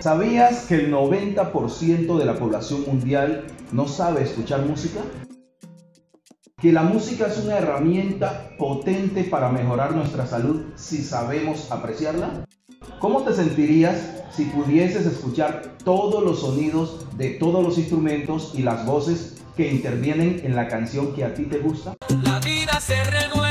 ¿Sabías que el 90% de la población mundial no sabe escuchar música? Que la música es una herramienta potente para mejorar nuestra salud si sabemos apreciarla. ¿Cómo te sentirías si pudieses escuchar todos los sonidos de todos los instrumentos y las voces que intervienen en la canción que a ti te gusta? La vida se renueva.